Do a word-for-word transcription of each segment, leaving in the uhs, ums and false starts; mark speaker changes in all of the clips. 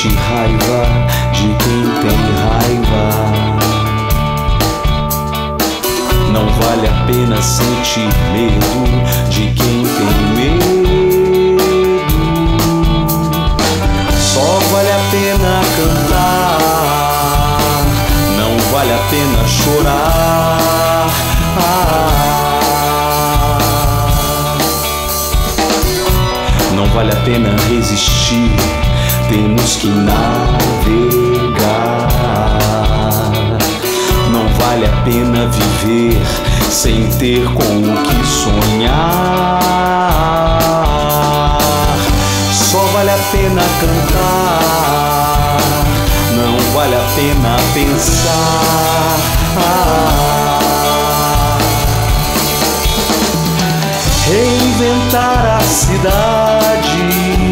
Speaker 1: sente raiva de quem tem raiva. Não vale a pena sentir medo de quem tem medo. Só vale a pena cantar, não vale a pena chorar. Não vale a pena resistir, temos que navegar. Não vale a pena viver sem ter com o que sonhar. Só vale a pena cantar, não vale a pena pensar. Reinventar a cidade,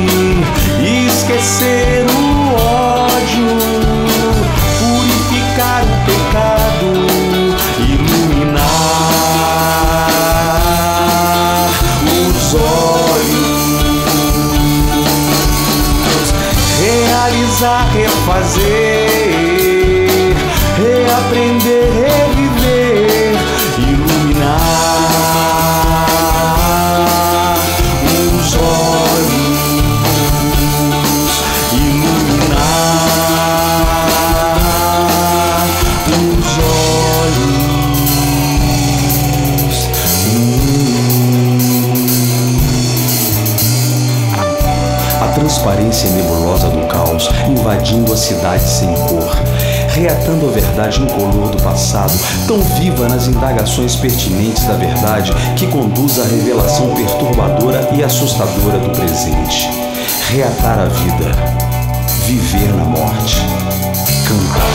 Speaker 1: esquecer o ódio, purificar o pecado, iluminar os olhos, realizar, refazer, reaprender, reviver, iluminar os olhos, iluminar os olhos. A transparência nebulosa do caos invadindo a cidade sem cor, reatando a verdade incolor do passado, tão viva nas indagações pertinentes da verdade que conduz à revelação perturbadora e assustadora do presente. Reatar a vida, viver na morte, cantar.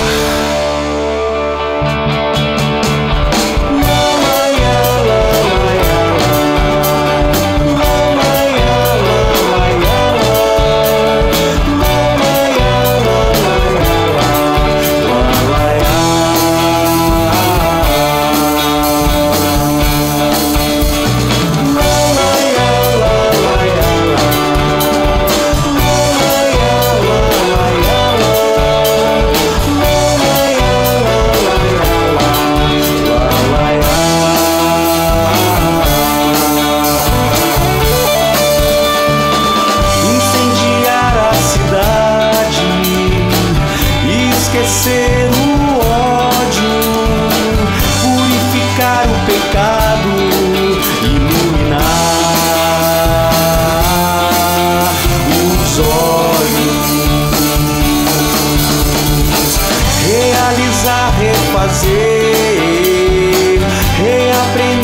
Speaker 1: Esquecer o ódio, purificar o pecado, iluminar os olhos, realizar, refazer, reaprender.